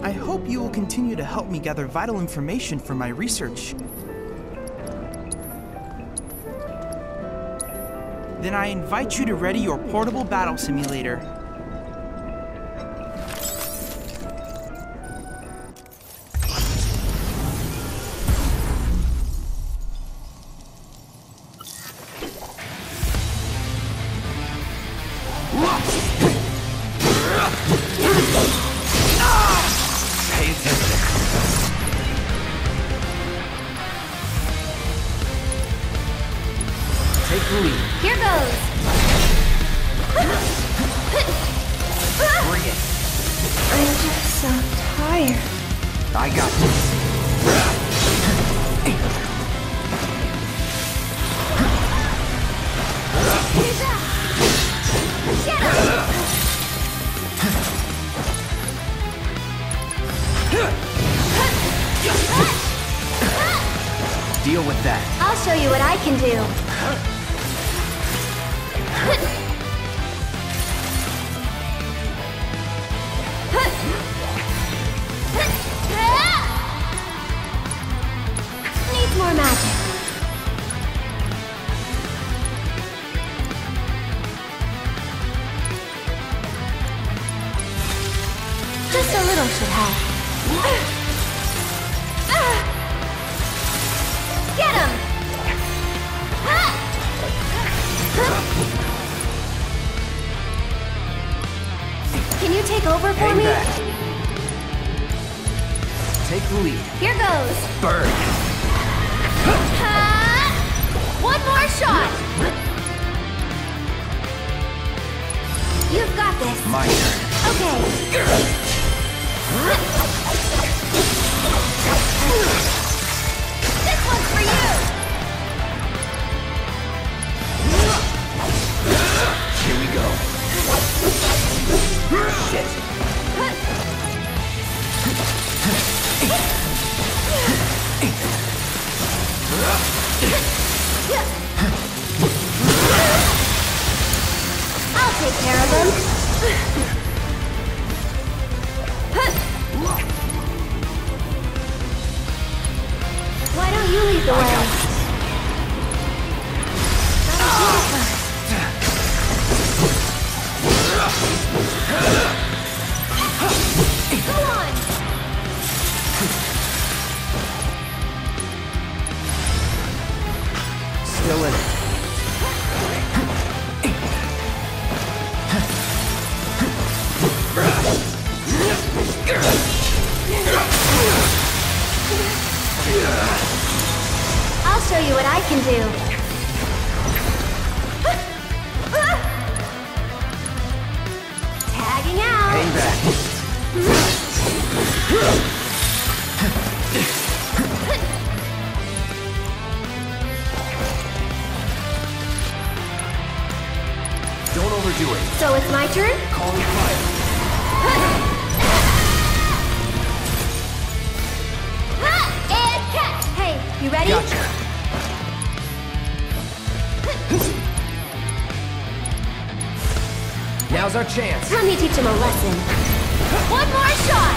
I hope you will continue to help me gather vital information for my research. Then I invite you to ready your portable battle simulator. Take the lead. Here goes! Bring it. I'm just so tired. I got this. Get him! Deal with that. I'll show you what I can do. Needs more magic. Just a little should help. Get him! Can you take over for Hang me? back. Take the lead. Here goes. Burn. One more shot. You've got this. My turn. Okay. This one's for you. Here we go. Shit. I'll take care of him. Why don't you lead the way? Go on! Still in it. I'll show you what I can do. Tagging out. Hang back. Don't overdo it. So it's my turn? Calling fire. And catch! Hey, you ready? Gotcha. Now's our chance. Let me teach him a lesson. One more shot!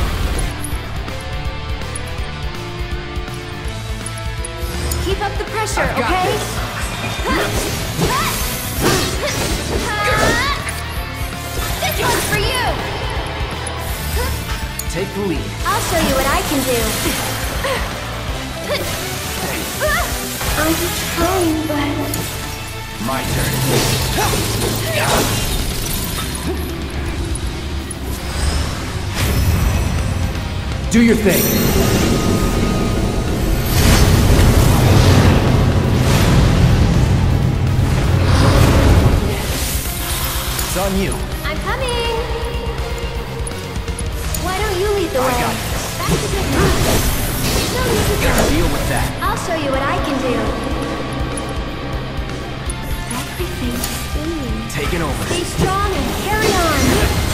Keep up the pressure, I've got okay? This one's for you! Take the lead. I'll show you what I can do. I'm trying, but... My turn. Do your thing. It's on you. I'm coming! Why don't you lead the way? I got this. Back to business. No need to Gotta go. deal with that. I'll show you what I can do. Everything's spinning. Taking over. Stay strong and carry on.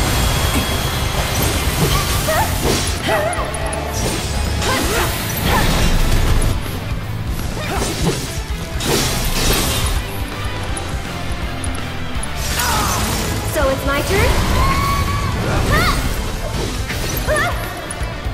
So it's my turn?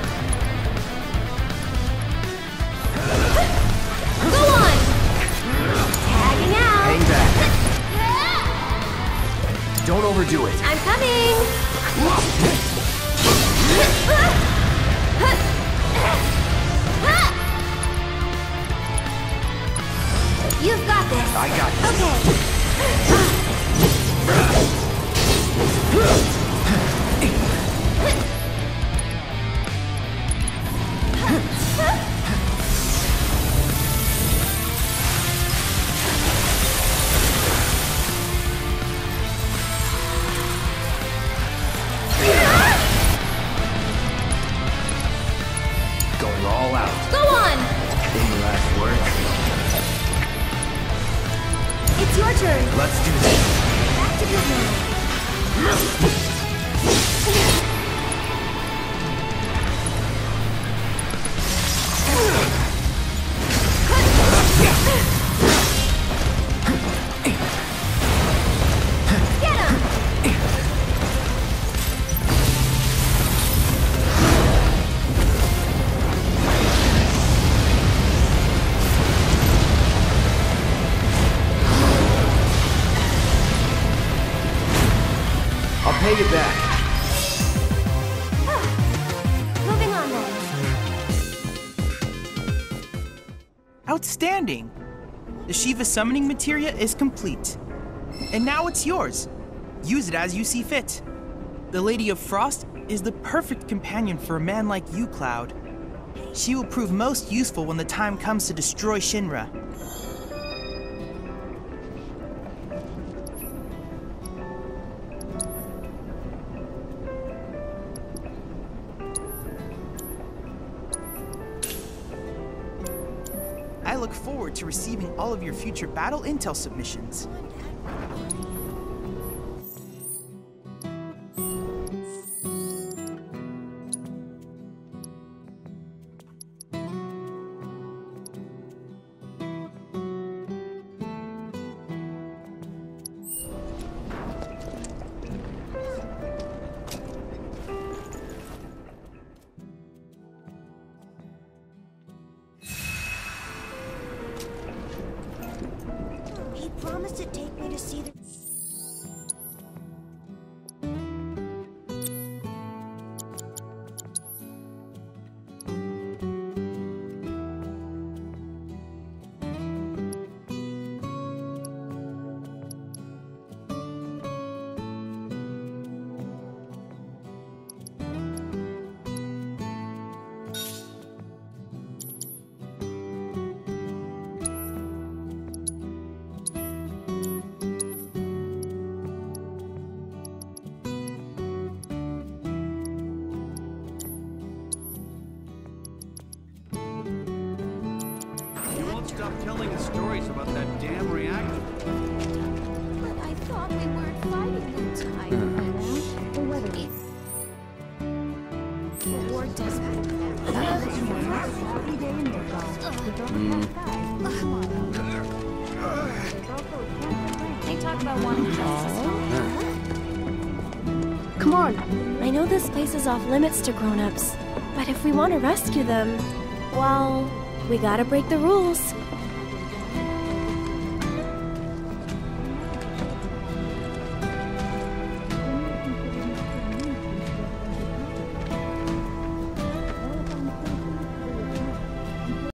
turn. Let's do this. Activate mode. I'll pay you back. Moving on then. Outstanding! The Shiva summoning materia is complete. And now it's yours. Use it as you see fit. The Lady of Frost is the perfect companion for a man like you, Cloud. She will prove most useful when the time comes to destroy Shinra. I look forward to receiving all of your future battle intel submissions. He promised to take me to see the... Stop telling us stories about that damn reactor. But I thought we weren't fighting that time. The weather. The war doesn't. They talk about wanting to Come on. I know this place is off limits to grown-ups, but if we want to rescue them, well, we gotta break the rules.